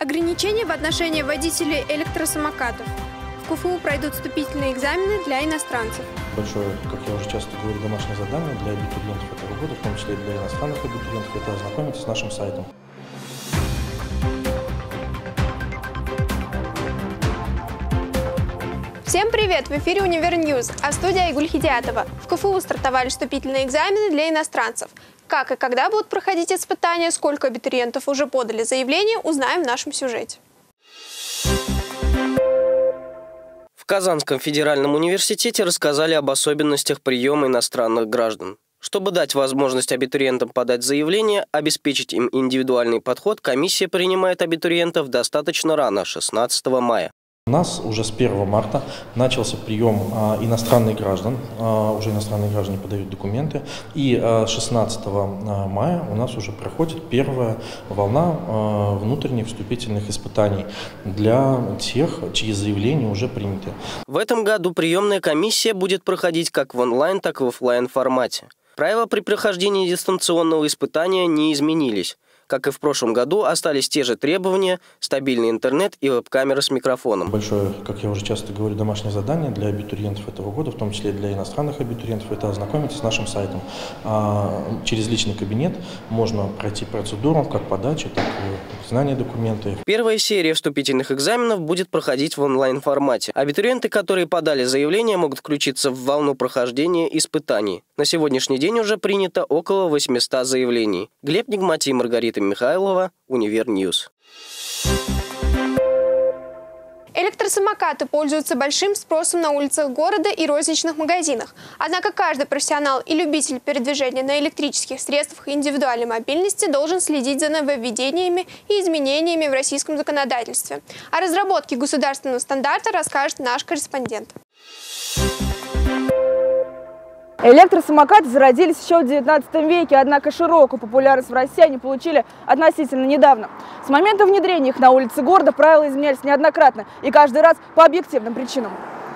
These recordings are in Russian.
Ограничения в отношении водителей электросамокатов. В КФУ пройдут вступительные экзамены для иностранцев. Большое, как я уже часто говорю, домашнее задание для абитуриентов этого года, в том числе и для иностранных абитуриентов, это ознакомиться с нашим сайтом. Всем привет! В эфире Универньюз, а в студии Айгуль Хидиятова. В КФУ стартовали вступительные экзамены для иностранцев. Как и когда будут проходить испытания, сколько абитуриентов уже подали заявление, узнаем в нашем сюжете. В Казанском федеральном университете рассказали об особенностях приема иностранных граждан. Чтобы дать возможность абитуриентам подать заявление, обеспечить им индивидуальный подход, комиссия принимает абитуриентов достаточно рано, 16 мая. У нас уже с 1 марта начался прием иностранных граждан, уже иностранные граждане подают документы, и 16 мая у нас уже проходит первая волна внутренних вступительных испытаний для тех, чьи заявления уже приняты. В этом году приемная комиссия будет проходить как в онлайн, так и в офлайн формате. Правила при прохождении дистанционного испытания не изменились. Как и в прошлом году, остались те же требования: стабильный интернет и веб-камера с микрофоном. Большое, как я уже часто говорю, домашнее задание для абитуриентов этого года, в том числе и для иностранных абитуриентов, это ознакомиться с нашим сайтом. Через личный кабинет можно пройти процедуру как подачи, так и признания документов. Первая серия вступительных экзаменов будет проходить в онлайн-формате. Абитуриенты, которые подали заявление, могут включиться в волну прохождения испытаний. На сегодняшний день уже принято около 800 заявлений. Глеб Нигматий, Маргарита Михайлова, Универньюз. Электросамокаты пользуются большим спросом на улицах города и розничных магазинах. Однако каждый профессионал и любитель передвижения на электрических средствах индивидуальной мобильности должен следить за нововведениями и изменениями в российском законодательстве. О разработке государственного стандарта расскажет наш корреспондент. Электросамокаты зародились еще в 19 веке, однако широкую популярность в России они получили относительно недавно. С момента внедрения их на улице города правила изменялись неоднократно и каждый раз по объективным причинам.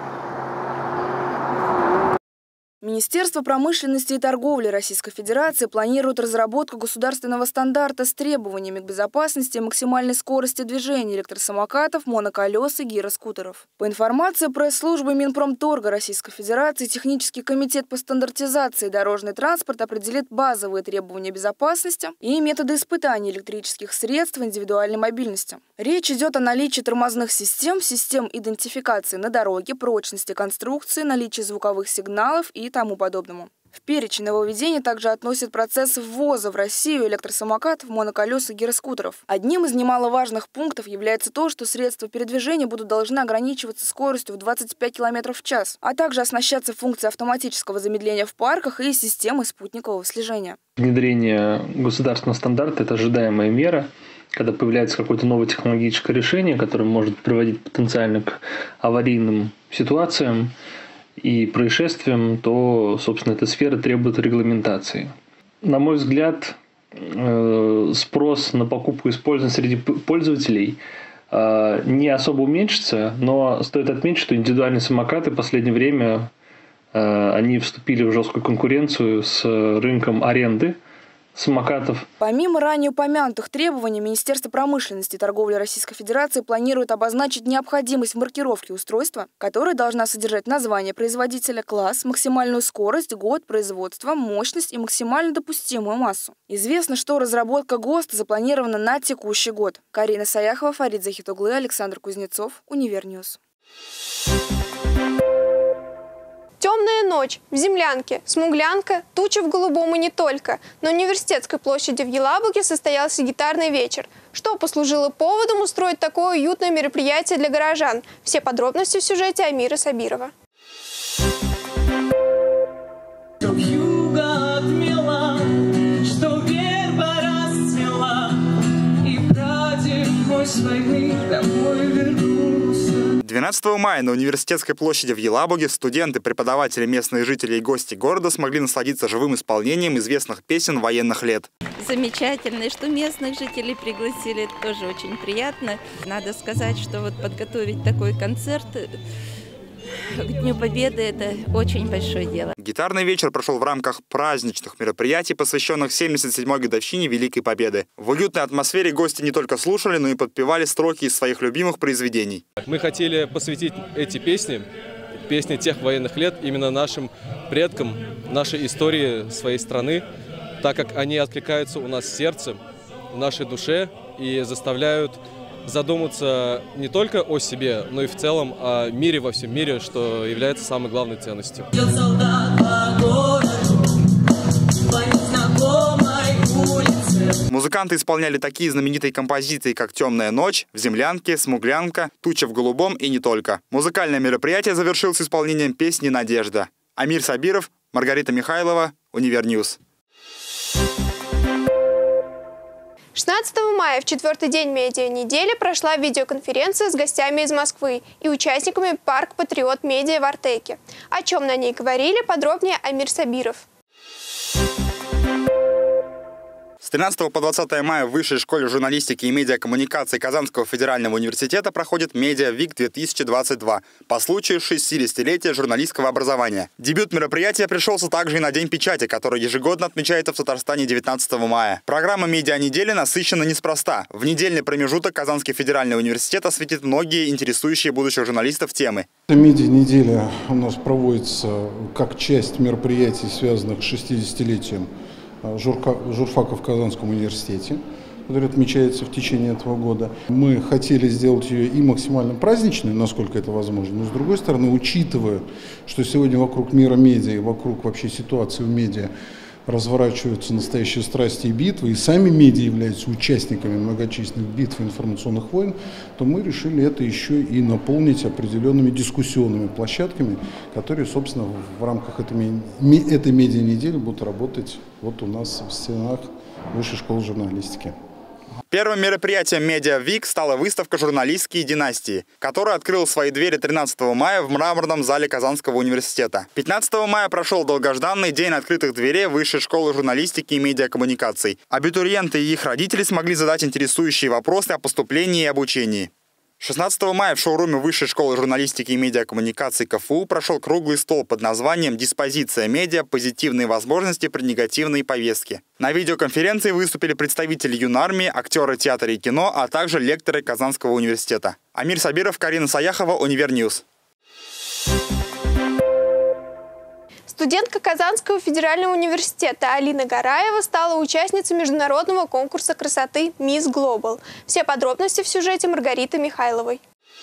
Министерство промышленности и торговли Российской Федерации планирует разработку государственного стандарта с требованиями к безопасности и максимальной скорости движения электросамокатов, моноколес и гироскутеров. По информации пресс-службы Минпромторга Российской Федерации, Технический комитет по стандартизации дорожный транспорт определит базовые требования безопасности и методы испытаний электрических средств индивидуальной мобильности. Речь идет о наличии тормозных систем, систем идентификации на дороге, прочности конструкции, наличии звуковых сигналов и тому подобному. В перечень нововведений также относят процесс ввоза в Россию электросамокатов, моноколес и гироскутеров. Одним из немаловажных пунктов является то, что средства передвижения должны ограничиваться скоростью в 25 км в час, а также оснащаться функцией автоматического замедления в парках и системой спутникового слежения. Внедрение государственного стандарта – это ожидаемая мера. Когда появляется какое-то новое технологическое решение, которое может приводить потенциально к аварийным ситуациям и происшествиям, то, собственно, эта сфера требует регламентации. На мой взгляд, спрос на покупку и использование среди пользователей не особо уменьшится, но стоит отметить, что индивидуальные самокаты в последнее время они вступили в жесткую конкуренцию с рынком аренды самокатов. Помимо ранее упомянутых требований, Министерство промышленности и торговли Российской Федерации планирует обозначить необходимость в маркировке устройства, которая должна содержать название производителя, класс, максимальную скорость, год производства, мощность и максимально допустимую массу. Известно, что разработка ГОСТа запланирована на текущий год. Карина Саяхова, Фарид Захитуглы, Александр Кузнецов, Универньюз. Темная ночь в Землянке, Смуглянка, туча в Голубом и не только. На Университетской площади в Елабуге состоялся гитарный вечер. Что послужило поводом устроить такое уютное мероприятие для горожан? Все подробности в сюжете Амира Сабирова. Вьюга отмела, что верба расцвела, и братик мой с войны домой вернулся. 12 мая на Университетской площади в Елабуге студенты, преподаватели, местные жители и гости города смогли насладиться живым исполнением известных песен военных лет. Замечательно, и что местных жителей пригласили, это тоже очень приятно. Надо сказать, что вот подготовить такой концерт к Дню Победы это очень большое дело. Гитарный вечер прошел в рамках праздничных мероприятий, посвященных 77-й годовщине Великой Победы. В уютной атмосфере гости не только слушали, но и подпевали строки из своих любимых произведений. Мы хотели посвятить эти песни тех военных лет именно нашим предкам, нашей истории своей страны, так как они откликаются у нас в сердце, в нашей душе и заставляют задуматься не только о себе, но и в целом о мире во всем мире, что является самой главной ценностью. Музыканты исполняли такие знаменитые композиции, как «Темная ночь», «В землянке», «Смуглянка», «Туча в голубом» и не только. Музыкальное мероприятие завершилось исполнением песни «Надежда». Амир Сабиров, Маргарита Михайлова, Универньюз. 16 мая, в 4-й день медиа-недели, прошла видеоконференция с гостями из Москвы и участниками «Парк Патриот Медиа» в Артеке. О чем на ней говорили, подробнее Амир Сабиров. С 13 по 20 мая в Высшей школе журналистики и медиакоммуникации Казанского федерального университета проходит «Медиа-Вик-2022» по случаю 60-летия журналистского образования. Дебют мероприятия пришелся также и на День печати, который ежегодно отмечается в Татарстане 19 мая. Программа «Медиа-недели» насыщена неспроста. В недельный промежуток Казанский федеральный университет осветит многие интересующие будущих журналистов темы. Медиа-неделя у нас проводится как часть мероприятий, связанных с 60-летием журфака в Казанском университете, который отмечается в течение этого года. Мы хотели сделать ее и максимально праздничной, насколько это возможно, но с другой стороны, учитывая, что сегодня вокруг мира медиа и вокруг вообще ситуации в медиа разворачиваются настоящие страсти и битвы, и сами медиа являются участниками многочисленных битв и информационных войн, то мы решили это еще и наполнить определенными дискуссионными площадками, которые, собственно, в рамках этой медиа-недели будут работать вот у нас в стенах Высшей школы журналистики. Первым мероприятием «Медиа-Вик» стала выставка «Журналистские династии», которая открыла свои двери 13 мая в мраморном зале Казанского университета. 15 мая прошел долгожданный день открытых дверей Высшей школы журналистики и медиакоммуникаций. Абитуриенты и их родители смогли задать интересующие вопросы о поступлении и обучении. 16 мая в шоуруме Высшей школы журналистики и медиакоммуникаций КФУ прошел круглый стол под названием «Диспозиция медиа. Позитивные возможности при негативной повестке». На видеоконференции выступили представители юнармии, актеры театра и кино, а также лекторы Казанского университета. Амир Сабиров, Карина Саяхова, Универньюз. Студентка Казанского федерального университета Алина Гараева стала участницей международного конкурса красоты «Мисс Глобал». Все подробности в сюжете Маргариты Михайловой.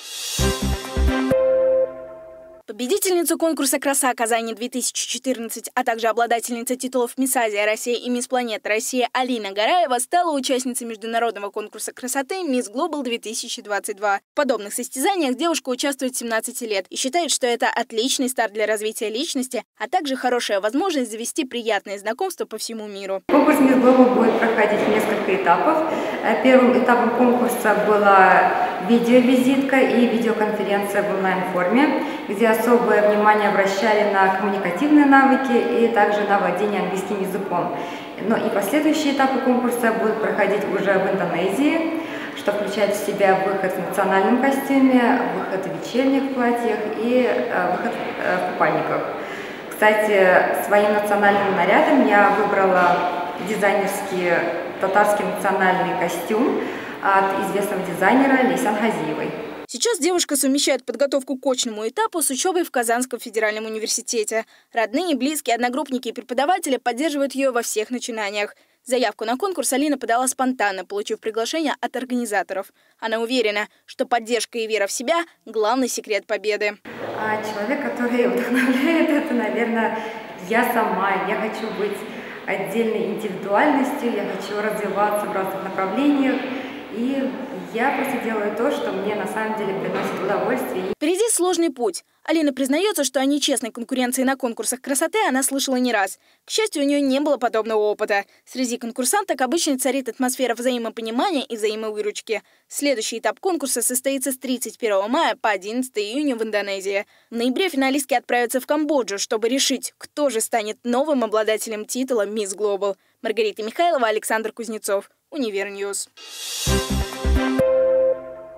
Победительница конкурса «Краса Казани-2014», а также обладательница титулов «Мисс Азия Россия» и «Мисс Планета Россия» Алина Гараева стала участницей международного конкурса красоты «Мисс Глобал-2022». В подобных состязаниях девушка участвует с 17 лет и считает, что это отличный старт для развития личности, а также хорошая возможность завести приятные знакомства по всему миру. Конкурс «Мисс Глобал» будет проходить в несколько этапов. Первым этапом конкурса была видеовизитка и видеоконференция в онлайн-форме, где особое внимание обращали на коммуникативные навыки и также на владение английским языком. Но и последующие этапы конкурса будут проходить уже в Индонезии, что включает в себя выход в национальном костюме, выход в вечерних платьях и выход в купальниках. Кстати, своим национальным нарядом я выбрала дизайнерский татарский национальный костюм от известного дизайнера Лейсан Хазиевой. Сейчас девушка совмещает подготовку к очному этапу с учебой в Казанском федеральном университете. Родные, близкие, одногруппники и преподаватели поддерживают ее во всех начинаниях. Заявку на конкурс Алина подала спонтанно, получив приглашение от организаторов. Она уверена, что поддержка и вера в себя – главный секрет победы. Человек, который вдохновляет, это, наверное, я сама. Я хочу быть отдельной индивидуальностью, я хочу развиваться в разных направлениях. И я просто делаю то, что мне на самом деле приносит удовольствие. Впереди сложный путь. Алина признается, что о нечестной конкуренции на конкурсах красоты она слышала не раз. К счастью, у нее не было подобного опыта. Среди конкурсанток обычно царит атмосфера взаимопонимания и взаимовыручки. Следующий этап конкурса состоится с 31 мая по 11 июня в Индонезии. В ноябре финалистки отправятся в Камбоджу, чтобы решить, кто же станет новым обладателем титула «Мисс Глобал». Маргарита Михайлова, Александр Кузнецов, Универньюз. На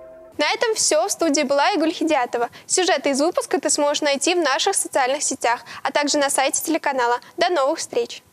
этом все. В студии была Игуль Хидиатова. Сюжеты из выпуска ты сможешь найти в наших социальных сетях, а также на сайте телеканала. До новых встреч!